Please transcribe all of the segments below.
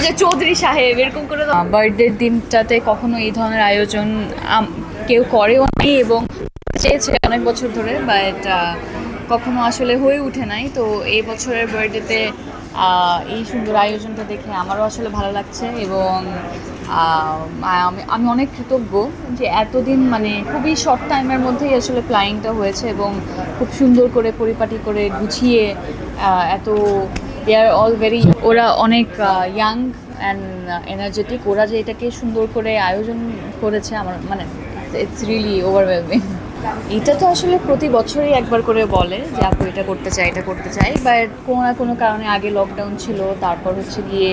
যে চৌধুরী সাহেব এরকম করে বার্থডের দিনটাতে কখনো এই ধরনের আয়োজন কেউ করেও নি এবং চেয়েছে অনেক বছর ধরে, বাট কখনো আসলে হয়ে ওঠে নাই। তো এই বছরের বার্থডেতে এই সুন্দর আয়োজনটা দেখে আমারও আসলে ভালো লাগছে এবং আমি অনেক কৃতজ্ঞ যে এতদিন মানে খুবই শর্ট টাইমের মধ্যেই আসলে প্ল্যানিংটা হয়েছে এবং খুব সুন্দর করে পরিপাটি করে গুছিয়ে এত দে আর অল ভেরি, ওরা অনেক ইয়াং অ্যান্ড এনার্জেটিক। ওরা যে এটাকে সুন্দর করে আয়োজন করেছে আমার মানে ইটস রিয়েলি ওভারওয়েলমিং। এটা তো আসলে প্রতি বছরই একবার করে বলে যে আপু এটা করতে চাই, বাট কোনো না কোনো কারণে আগে লকডাউন ছিল, তারপর হচ্ছে গিয়ে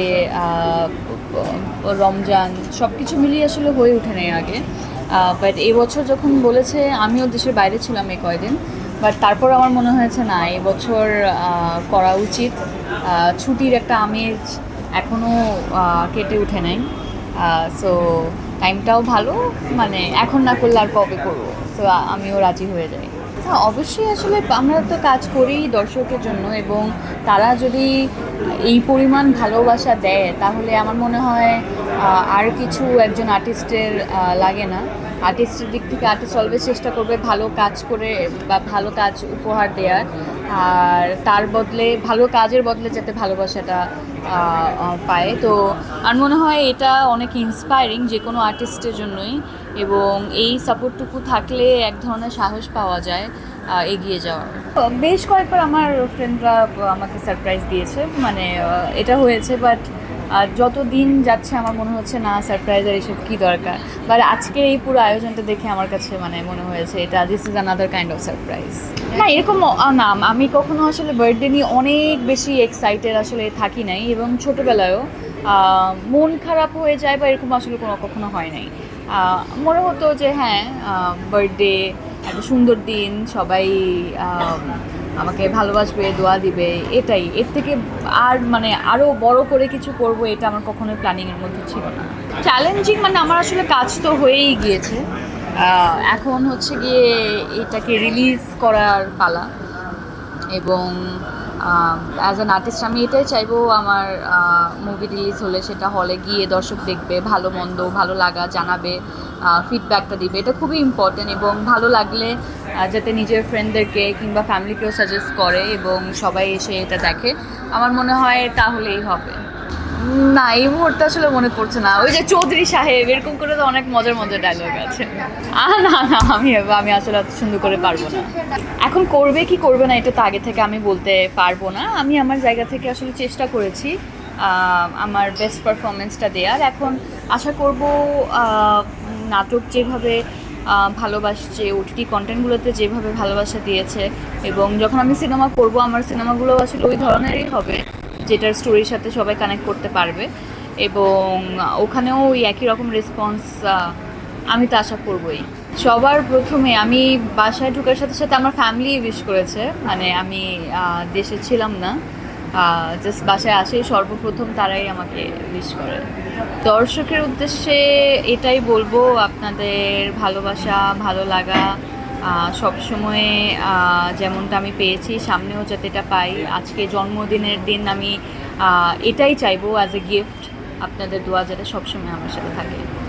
রমজান, সব কিছু মিলিয়ে আসলে হয়ে ওঠে নাই আগে। বাট এবছর যখন বলেছে, আমিও দেশের বাইরে ছিলাম এই কয়দিন, বাট তারপর আমার মনে হয়েছে না এবছর করা উচিত। ছুটির একটা আমেজ এখনও কেটে ওঠে নাই, সো টাইমটাও ভালো, মানে এখন না করলে আর কবে করবো, তো আমিও রাজি হয়ে যাই। হ্যাঁ অবশ্যই, আসলে আমরা তো কাজ করি দর্শকের জন্য এবং তারা যদি এই পরিমাণ ভালোবাসা দেয় তাহলে আমার মনে হয় আর কিছু একজন আর্টিস্টের লাগে না। আর্টিস্টের দিক থেকে আর্টিস্ট অলওয়েজ চেষ্টা করবে ভালো কাজ করে বা ভালো কাজ উপহার দেওয়ার, আর তার বদলে ভালো কাজের বদলে যাতে ভালোবাসাটা পায়। তো আমার মনে হয় এটা অনেক ইন্সপায়ারিং যে কোনো আর্টিস্টের জন্যই, এবং এই সাপোর্টটুকু থাকলে এক ধরনের সাহস পাওয়া যায় এগিয়ে যাওয়ার। বেশ কয়েকবার আমার ফ্রেন্ডরা আমাকে সারপ্রাইজ দিয়েছে, মানে এটা হয়েছে, বাট যত দিন যাচ্ছে আমার মনে হচ্ছে না সারপ্রাইজের এসব কী দরকার। বাট আজকে এই পুরো আয়োজনটা দেখে আমার কাছে মানে মনে হয়েছে এটা this is another kind of surprise. না এরকম না, আমি কখনো আসলে বার্থডে নিয়ে অনেক বেশি এক্সাইটেড আসলে থাকি নাই, এবং ছোটোবেলায়ও মন খারাপ হয়ে যায় বা এরকম আসলে কখনো হয় নাই। মনে হতো যে হ্যাঁ বার্থডে একটা সুন্দর দিন, সবাই আমাকে ভালোবাসবে, দোয়া দিবে, এটাই। এর থেকে আর মানে আরও বড় করে কিছু করব এটা আমার কখনোই প্ল্যানিংয়ের মধ্যে ছিল না। চ্যালেঞ্জিং মানে আমার আসলে কাজ তো হয়েই গিয়েছে, এখন হচ্ছে গিয়ে এটাকে রিলিজ করার পালা, এবং অ্যাজ অ্যান আর্টিস্ট আমি এটাই চাইবো আমার মুভি রিলিজ হলে সেটা হলে গিয়ে দর্শক দেখবে, ভালো মন্দ ভালো লাগা জানাবে, ফিডব্যাকটা দিবে, এটা খুবই ইম্পর্টেন্ট। এবং ভালো লাগলে যাতে নিজের ফ্রেন্ডদেরকে কিংবা ফ্যামিলিকেও সাজেস্ট করে এবং সবাই এসে এটা দেখে, আমার মনে হয় তাহলেই হবে। না এই মুহূর্তে আসলে মনে পড়ছে না। ওই যে চৌধুরী সাহেব এরকম করে তো অনেক মজার মজার ডায়লগ আছে। না না, আমি আসলে অত সুন্দর করে পারবো না। এখন করবে কি করবে না এটা তো আগে থেকে আমি বলতে পারবো না। আমি আমার জায়গা থেকে আসলে চেষ্টা করেছি আমার বেস্ট পারফরমেন্সটা দেওয়ার। এখন আশা করব নাটক যেভাবে ভালোবাসছে, ওটিটি কন্টেন্টগুলোতে যেভাবে ভালোবাসা দিয়েছে, এবং যখন আমি সিনেমা করব আমার সিনেমাগুলো আসলে ওই ধরনেরই হবে যেটার স্টোরির সাথে সবাই কানেক্ট করতে পারবে, এবং ওখানেও ওই একই রকম রেসপন্স আমি তো আশা করবই। সবার প্রথমে আমি বাসায় ঢোকার সাথে সাথে আমার ফ্যামিলি উইশ করেছে, মানে আমি দেশে ছিলাম না, জাস্ট বাসায় আসে সর্বপ্রথম তারাই আমাকে উইশ করে। দর্শকের উদ্দেশ্যে এটাই বলবো, আপনাদের ভালোবাসা ভালো লাগা সবসময় যেমনটা আমি পেয়েছি সামনেও যাতে এটা পাই। আজকে জন্মদিনের দিন আমি এটাই চাইবো অ্যাজ এ গিফট, আপনাদের দোয়া যাতে সবসময় আমার সাথে থাকে।